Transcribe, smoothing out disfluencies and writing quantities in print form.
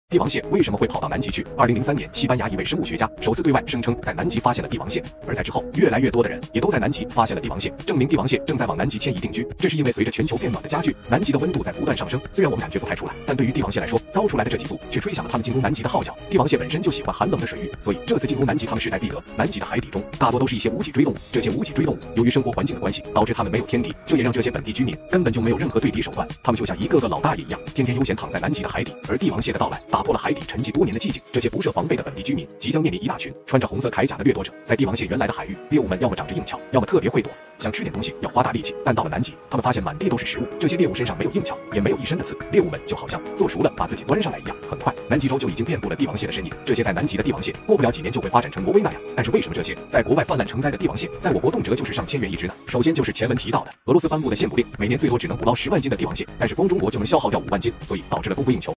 帝王蟹为什么会跑到南极去？2003年，西班牙一位生物学家首次对外声称在南极发现了帝王蟹，而在之后，越来越多的人也都在南极发现了帝王蟹，证明帝王蟹正在往南极迁移定居。这是因为随着全球变暖的加剧，南极的温度在不断上升。虽然我们感觉不太出来，但对于帝王蟹来说，高出来的这几度却吹响了它们进攻南极的号角。帝王蟹本身就喜欢寒冷的水域，所以这次进攻南极，它们势在必得。南极的海底中大多都是一些无脊椎动物，这些无脊椎动物由于生活环境的关系，导致它们没有天敌，这也让这些本地居民根本就没有任何对敌手段，他们就像一个个老大爷一样，天天悠闲躺在南极的海底。而帝王蟹的到来，打破了海底沉寂多年的寂静，这些不设防备的本地居民即将面临一大群穿着红色铠甲的掠夺者。在帝王蟹原来的海域，猎物们要么长着硬壳，要么特别会躲，想吃点东西要花大力气。但到了南极，他们发现满地都是食物，这些猎物身上没有硬壳，也没有一身的刺，猎物们就好像做熟了把自己端上来一样。很快，南极洲就已经遍布了帝王蟹的身影。这些在南极的帝王蟹，过不了几年就会发展成挪威那样。但是为什么这些在国外泛滥成灾的帝王蟹，在我国动辄就是上千元一只呢？首先就是前文提到的俄罗斯颁布的限捕令，每年最多只能捕捞10万斤的帝王蟹，但是光中国就能消耗掉5万斤，所以导致了供不应求。